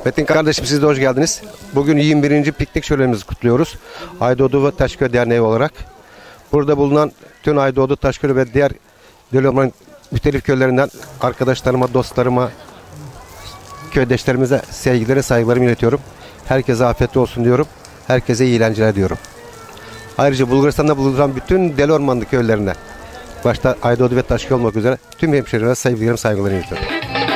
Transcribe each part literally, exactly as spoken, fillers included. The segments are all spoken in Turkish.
Metin kardeşim, siz de hoş geldiniz. Bugün yirmi birinci piknik şölenimizi kutluyoruz. Aydoğdu ve Taşköy Derneği olarak. Burada bulunan tüm Aydoğdu, Taşköy ve diğer Delorman mütelif köylerinden arkadaşlarıma, dostlarıma, köydeşlerimize sevgileri, saygılarımı iletiyorum. Herkese afiyet olsun diyorum. Herkese iyi eğlenceler diyorum. Ayrıca Bulgaristan'da bulunan bütün Delormanlı köylerine, başta Aydoğdu ve Taşköy olmak üzere tüm hemşehrilerime sevgilerimi, saygılarımı iletiyorum.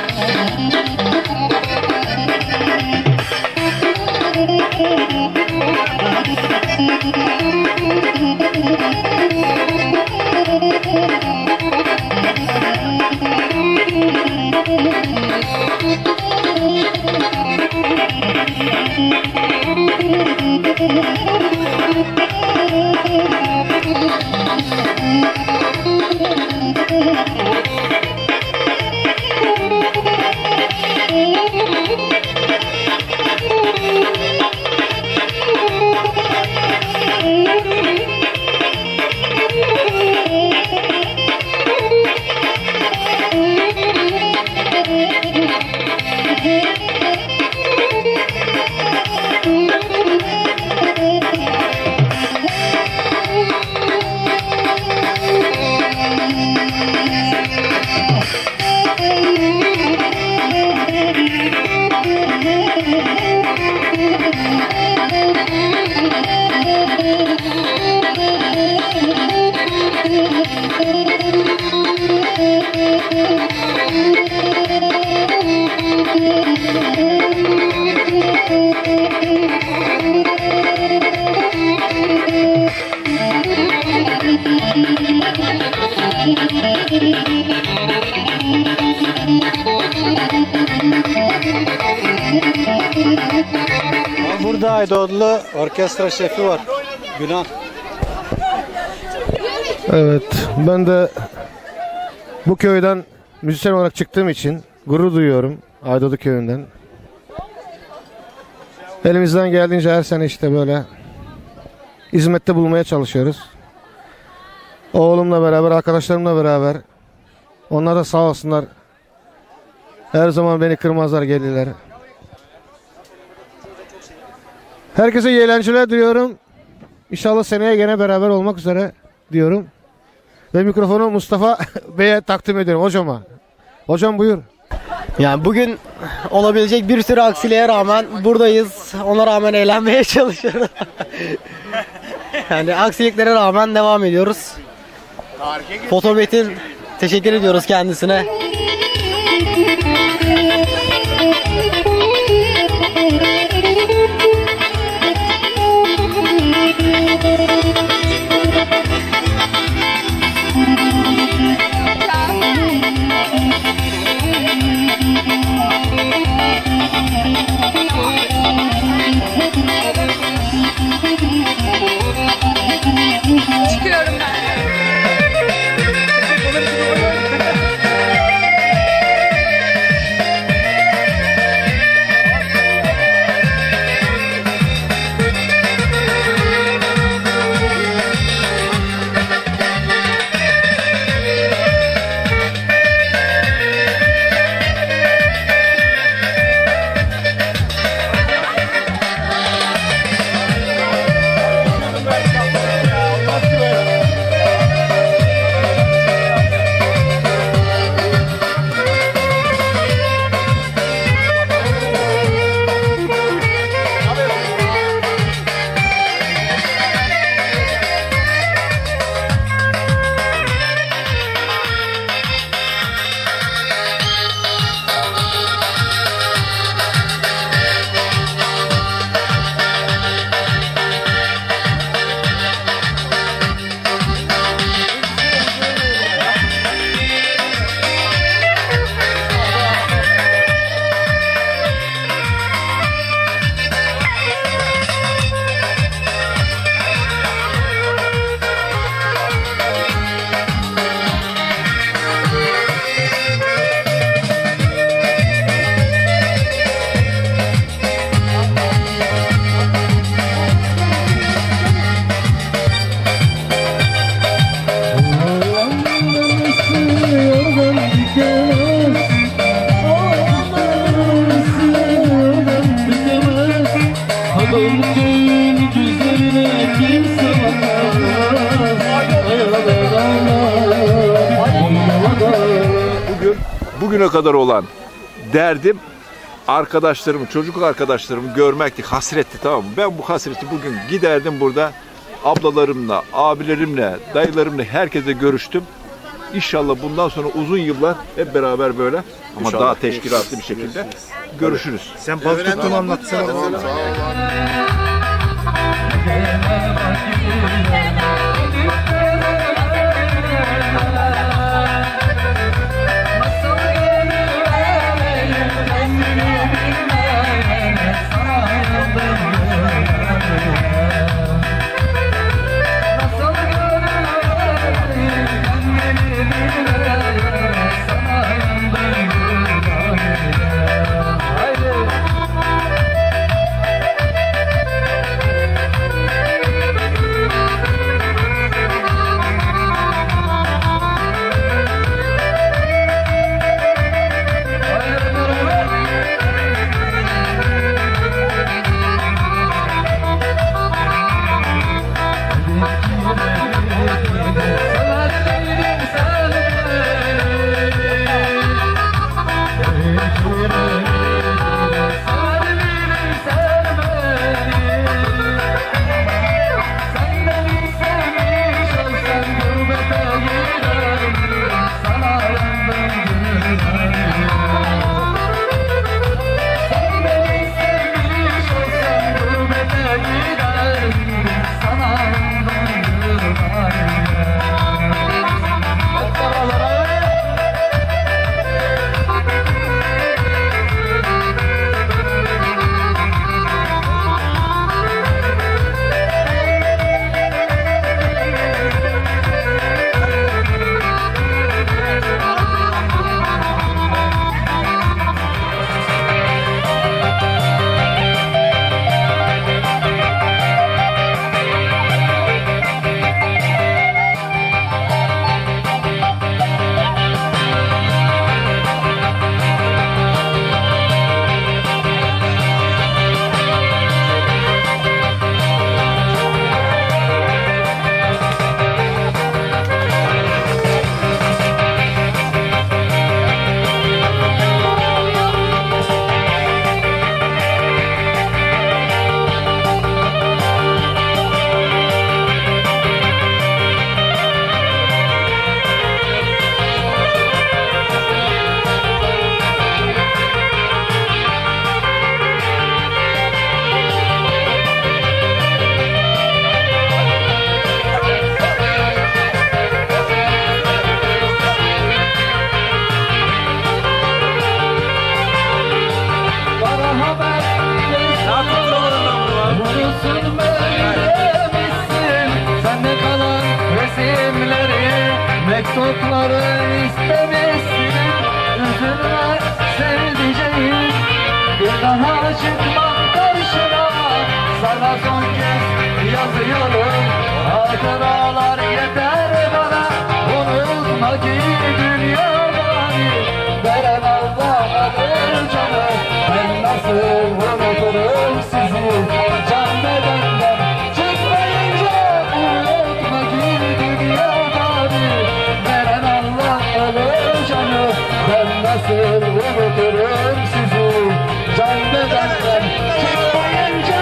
Burada Aydoğdulu orkestra şefi var, Günhan. Evet, ben de bu köyden müzisyen olarak çıktığım için gurur duyuyorum, Aydoğdu köyünden. Elimizden geldiğince her sene işte böyle hizmette bulmaya çalışıyoruz. Oğlumla beraber, arkadaşlarımla beraber. Onlar da sağ olsunlar, her zaman beni kırmazlar, gelirler. Herkese iyi eğlenceler diliyorum. İnşallah seneye gene beraber olmak üzere diyorum. Ve mikrofonu Mustafa Bey'e takdim ediyorum, hocama. Hocam buyur. Yani bugün olabilecek bir sürü aksiliğe rağmen buradayız. Ona rağmen eğlenmeye çalışıyoruz. Yani aksiliklere rağmen devam ediyoruz. Fotometin teşekkür ediyoruz kendisine. Çıkıyorum ben. Bugün, bugüne kadar olan derdim arkadaşlarımı, çocukluk arkadaşlarımı görmekti, hasretti, tamam mı? Ben bu hasreti bugün giderdim burada ablalarımla, abilerimle, dayılarımla herkese görüştüm. İnşallah bundan sonra uzun yıllar hep beraber böyle ama İnşallah. Daha teşkilatlı bir şekilde görüşürüz. Sen balık tuttuğunu anlatsana. Mektupları istemişsin, üzülme sevdiceğim. Bir daha çıkmam karşına, sana son kez yazıyorum. Hatıralar yeter bana, unutma ki dünya bani. Veren Allah alır canı, ben nasıl unuturum sizi? Can bedenden çıkmayınca, unutma ki dünya bani. Ben nasıl unuturum sizi? Can bedenden çıkmayınca.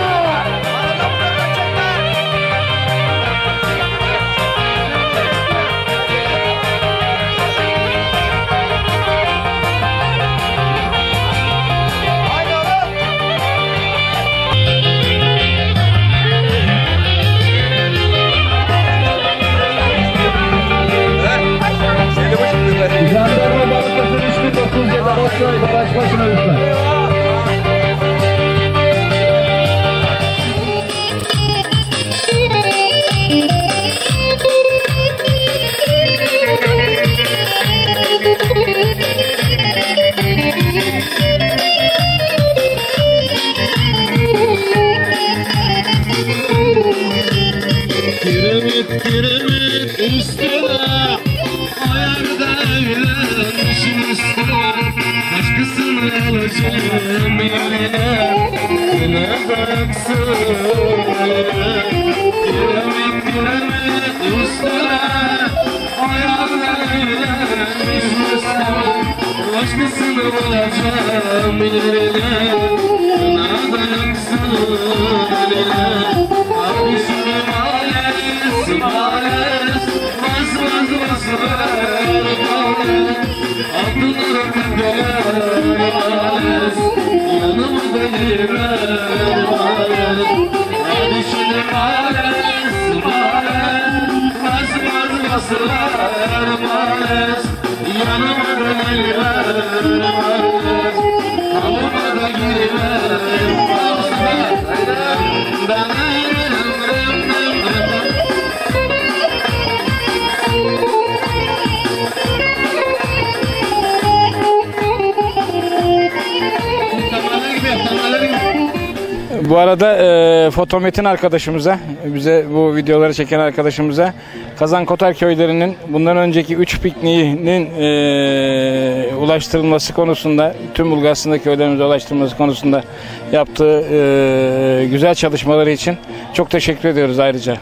ne bıraksın Giremek giremek üstüne hayallerine üstüne başkasını bulacağım ilerine ne bıraksın eline abisini males males bas bas bas ver males Abdülhamid Gelen males yanıma beni ver males hadi şimdi males males bas bas bas ver males yanıma beni ver males kalıma da gir ver males ben Bu arada e, fotometin arkadaşımıza, bize bu videoları çeken arkadaşımıza Kazan Kotar köylerinin bundan önceki üç pikniğinin e, ulaştırılması konusunda, tüm Bulgaristan'daki köylerimize ulaştırılması konusunda yaptığı e, güzel çalışmaları için çok teşekkür ediyoruz ayrıca.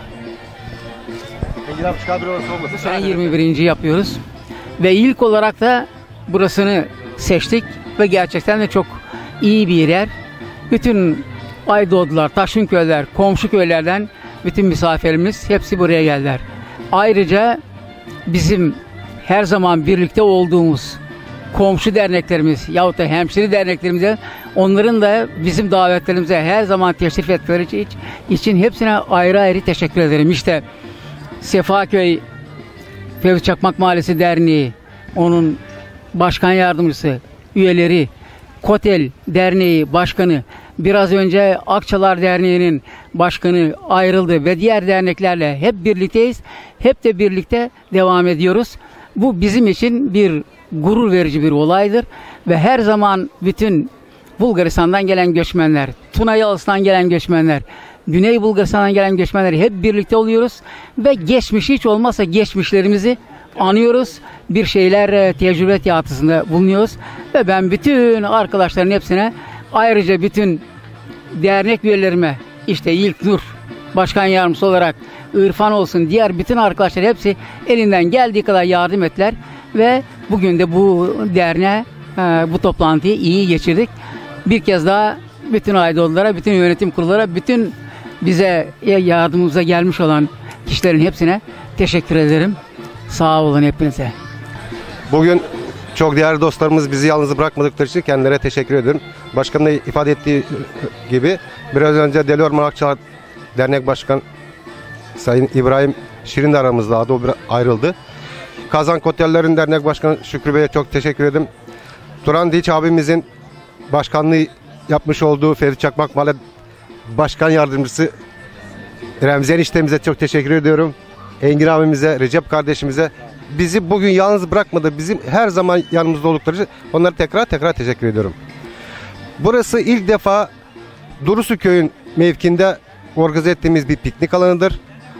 Sen yirmi birinci yapıyoruz ve ilk olarak da burasını seçtik ve gerçekten de çok iyi bir yer. Bütün Aydoğdular, Taşınköyler, komşu köylerden bütün misafirimiz hepsi buraya geldiler. Ayrıca bizim her zaman birlikte olduğumuz komşu derneklerimiz yahut da hemşire derneklerimize, onların da bizim davetlerimize her zaman teşrif ettikleri için hepsine ayrı ayrı teşekkür ederim. İşte Sefaköy Fevzi Çakmak Mahallesi Derneği, onun başkan yardımcısı, üyeleri, Kotel Derneği Başkanı, biraz önce Akçalar Derneği'nin başkanı ayrıldı ve diğer derneklerle hep birlikteyiz. Hep de birlikte devam ediyoruz. Bu bizim için bir gurur verici bir olaydır ve her zaman bütün Bulgaristan'dan gelen göçmenler, Tuna Yalısı'ndan gelen göçmenler, Güney Bulgaristan'dan gelen göçmenler hep birlikte oluyoruz ve geçmiş, hiç olmazsa geçmişlerimizi anıyoruz. Bir şeyler tecrübe teatısında bulunuyoruz ve ben bütün arkadaşların hepsine, ayrıca bütün dernek üyelerime, işte İlknur başkan yardımcısı olarak, İrfan olsun, diğer bütün arkadaşlar hepsi elinden geldiği kadar yardım ettiler ve bugün de bu derneğe, bu toplantıyı iyi geçirdik. Bir kez daha bütün Aydoğdulara, bütün yönetim kurullara, bütün bize yardımımıza gelmiş olan kişilerin hepsine teşekkür ederim. Sağ olun hepinize. Bugün çok değerli dostlarımız bizi yalnız bırakmadıkları için kendilerine teşekkür ederim. Başkanın da ifade ettiği gibi biraz önce Deli Orman Akçalar Dernek Başkan Sayın İbrahim Şirin de aramızdaydı. O ayrıldı. Kazan Kotellerin Dernek Başkanı Şükrü Bey'e çok teşekkür ederim. Turan Diç abimizin başkanlığı yapmış olduğu Fevzi Çakmak Mahalle Başkan Yardımcısı Remzi eniştemize çok teşekkür ediyorum. Engin abimize, Recep kardeşimize, bizi bugün yalnız bırakmadı. Bizim her zaman yanımızda oldukları için onlara tekrar tekrar teşekkür ediyorum. Burası ilk defa Durusu Köy'ün mevkinde organize ettiğimiz bir piknik alanıdır.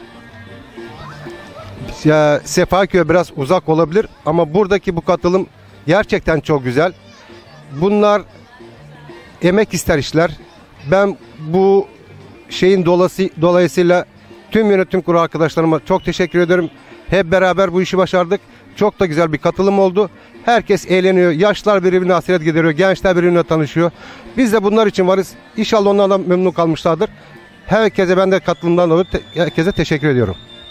Ya, Sefaköy biraz uzak olabilir ama buradaki bu katılım gerçekten çok güzel. Bunlar emek ister işler. Ben bu şeyin dolası, dolayısıyla tüm yönetim kurulu arkadaşlarıma çok teşekkür ederim. Hep beraber bu işi başardık. Çok da güzel bir katılım oldu. Herkes eğleniyor. Yaşlar birbirine hasret gideriyor. Gençler birbirine tanışıyor. Biz de bunlar için varız. İnşallah onlardan memnun kalmışlardır. Herkese ben de katılımdan dolayı te- herkese teşekkür ediyorum.